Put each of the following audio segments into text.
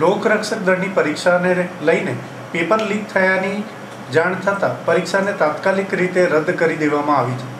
લોકરક્ષક દળની પરીક્ષાને લઈને પેપર લીક થયાની જાણ થતાં પરીક્ષાને તાત્કાલિક રીતે રદ કરી દેવામાં આવી છે।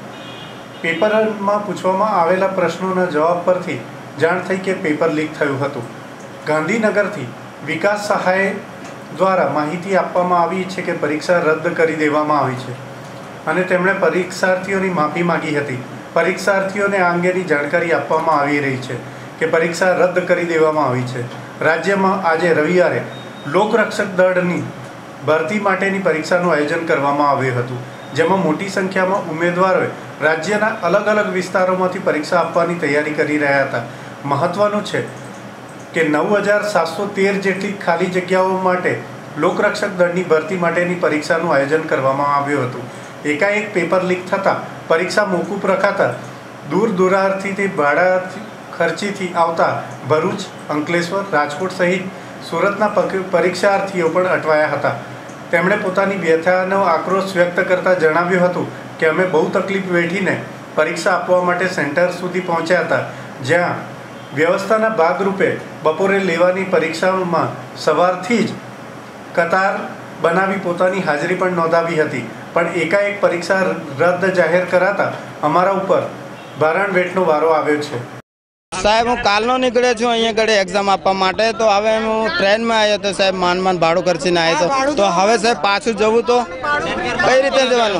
પેપરમાં પૂછવામાં આવેલા પ્રશ્નોના જવાબ પરથી જાણ થઈ કે પેપર લીક થયું હતું। ગાંધીનગરથી વિકાસ સહાય દ્વારા માહિતી આપવામાં આવી છે કે પરીક્ષા રદ કરી દેવામાં આવી છે અને તેમણે પરીક્ષાર્થીઓની માફી માંગી હતી। પરીક્ષાર્થીઓને આ અંગેની જાણકારી આપવામાં આવી રહી છે કે પરીક્ષા રદ કરી દેવામાં આવી છે। રાજ્યમાં આજે રવિવારે લોકરક્ષક દળની ભરતી માટેની પરીક્ષાનું આયોજન કરવામાં આવ્યું હતું, જેમાં મોટી સંખ્યામાં ઉમેદવારોએ રાજ્યના અલગ અલગ વિસ્તારોમાંથી પરીક્ષા આપવાની તૈયારી કરી રહ્યા હતા। મહત્વનું છે કે 9713 જેટલી ખાલી જગ્યાઓ માટે લોકરક્ષક દળની ભરતી માટેની પરીક્ષાનું આયોજન કરવામાં આવ્યું હતું। એકાએક પેપર લીક થતાં પરીક્ષા મોકૂફ રખાતા દૂર દૂરાંતથી ભાડા ખર્ચીથી આવતા ભરૂચ, અંકલેશ્વર, રાજકોટ સહિત સુરતના પરીક્ષાર્થીઓ પણ અટવાયા હતા। તેમણે પોતાની વ્યથાનો આક્રોશ વ્યક્ત કરતા જણાવ્યું હતું કે અમે બહુ તકલીફ વેઠીને પરીક્ષા આપવા માટે સેન્ટર સુધી પહોંચ્યા હતા, જ્યાં વ્યવસ્થાના ભાગરૂપે બપોરે લેવાની પરીક્ષાઓમાં સવારથી જ કતાર બનાવી પોતાની હાજરી પણ નોંધાવી હતી, પણ એકાએક પરીક્ષા રદ જાહેર કરાતા અમારા ઉપર ભારણ વેઠનો વારો આવ્યો છે। साहेब हूँ कालनो निकले छू अँ गए एक्जाम आपवा माटे तो हवे हूँ ट्रेन में आयो तो साहेब मान भाड़ू खर्चीने आयो तो हवे साहेब पाछू जवुं तो कई रीते जवानुं?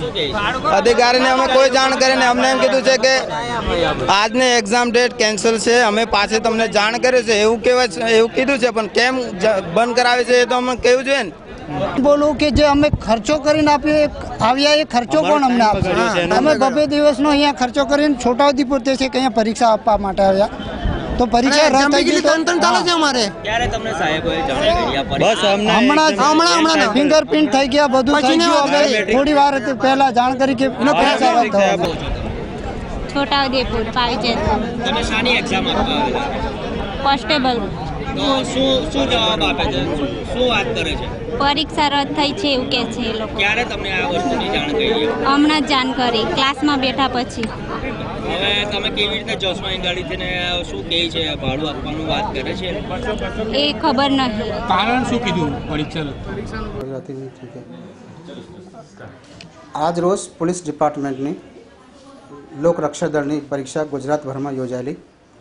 अधिकारी ने अमे कोई जाण करीने अमने एम कीधुं छे के आज ने एक्जाम डेट केन्सल छे, अमे पाछे तमने जाण करी छे एवुं कहेवाय एवुं कीधुं छे, पण केम बंध करावे छे ए तो अमे कहेवुं जोईए ने। बोलूँ कि जो अमे खर्चो करीने आव्या ए खर्चो कोण अमने आपशे? अमे 2 दिवसनो अहींया खर्चो करीने छोटाउदेपुर ते छे के अहींया परीक्षा आपवा माटे आव्या तो परीक्षा रद थई गई। 3 चाले छे अमारे क्यारे तमने साहेबोए जाण करी आ परीक्षा बस हमणा फिंगरप्रिंट थई गया, बधुं थई गयुं। હવે થોડી વાર પહેલા જાણ કરી કે પરીક્ષા રદ થવા। छोटाउदेपुर पावीजेतपुर। તમે શાની એક્ઝામ આપવા આવેલા? કોન્સ્ટેબલ। તો શું જવાબ આપે છે? શું વાત કરે છે? પરીક્ષા રદ થઈ છે એવું કહે છે એ લોકો। ક્યારે તમને આ વસ્તુની જાણ કરી? હમણાં જ જાણ કરી, ક્લાસમાં બેઠા પછી। હવે તમે કેવી રીતે જોશમાં ગાડીથી ને શું કહે છે? ભાડું આપવાનું વાત કરે છે એ ખબર નથી। કારણ શું કીધું પરીક્ષા आज रोज पुलिस डिपार्टमेंटनी लोकरक्षक दळनी परीक्षा गुजरातभर में योजायेली।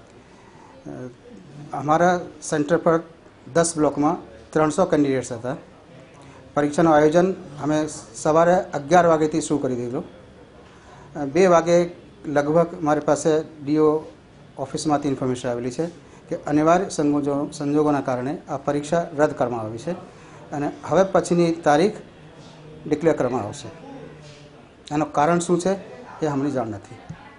अमारा सेंटर पर 10 ब्लॉक में 300 कैंडिडेट्स था। परीक्षा आयोजन अमे सवारे 11 वागे थी शुरू करी दीधुं। 2 वागे लगभग मारी पास डीओ ऑफिस में इन्फॉर्मेशन आवेली है कि अनिवार्य संजोगों कारणे आ परीक्षा रद्द करवामां आवी छे अने हवे पछीनी तारीख डिक्लेर करवामां आवशे। आनुं कारण शुं छे ए अमने जाण नथी।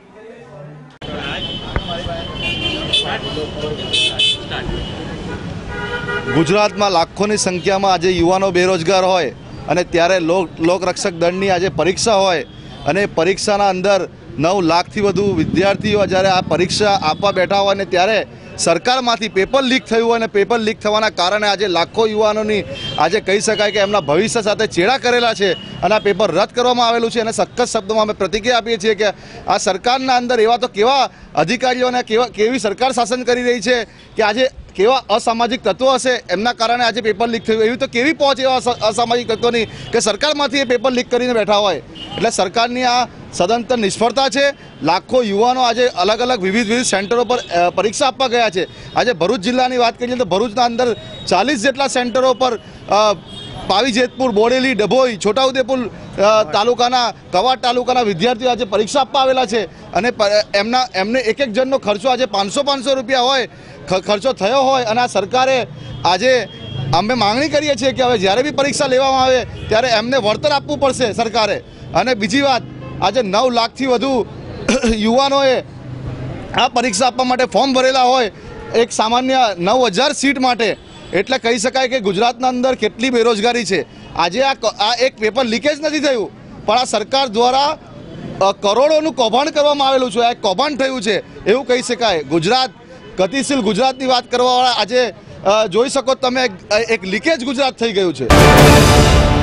गुजरात में लाखों की संख्या में आज युवाओं बेरोजगार होय अने त्यारे लोकरक्षक दळनी आज परीक्षा होय अने परीक्षाना अंदर 9 लाख थी वधु विद्यार्थीओ ज्यारे आ परीक्षा आपवा बैठा होय ने त्यारे सरकारमांथी पेपर लीक थयुं अने पेपर लीक थवाना कारणे आज लाखों युवानोनी आज कही शकाय के एमना भविष्य साथे चेड़ा करेला छे अने आ पेपर रद्द करवामां आवेलुं छे अने सख्त शब्दों में अमे प्रतिक्रिया आपीए छीए के आ सरकारना अंदर एवा तो केवा अधिकारीओ ने केवी सरकार शासन करी रही छे कि आज केवा असामाजिक तत्वों हशे एमना कारणे आज पेपर लीक थयुं। एवी तो केवी पहुंच एवा असामाजिक तत्वोनी के सरकारमांथी ए पेपर लीक करीने बैठा होय एटले सरकारनी आ सदंतर निष्फळता है। लाखों युवाओं आज अलग अलग विविध सेंटरों पर परीक्षा आपवा गया है। आज भरूच जिल्लानी बात करिए तो भरूचना अंदर 40 जेटला सेंटरों पर पावीजेतपुर, बोडेली, डभोई, छोटाउदेपुर तालुकाना कवाड़ तालुकाना विद्यार्थीओ आज परीक्षा आपवा आवेला छे अने एमने एक जननो खर्चो आज 500 रुपया होय खर्चो थयो होय अने आ सरकारे आज अमे मांगणी करीए छीए कि हवे ज्यारे बी परीक्षा लेवामां आवे त्यारे एमने वळतर आपवुं पड़शे सरकारे। अने बीजी वात आज 9 लाख थी वधु युवानोए आ परीक्षा आपवा माटे फॉर्म भरेला होय एक सामान्य 9000 सीट माटे एटले कही शकाय कि गुजरातना अंदर केटली बेरोजगारी है। आज आ एक पेपर लीकेज नहीं थयुं पण आ सरकार द्वारा करोड़ों कौभांड करवामां आवेलुं छे। आ कौभांड थयुं छे एवुं कही शकाय। गुजरात गतिशील गुजरातनी वात करवावाळा आज जोई शको तमे एक लीकेज गुजरात थई गयुं छे।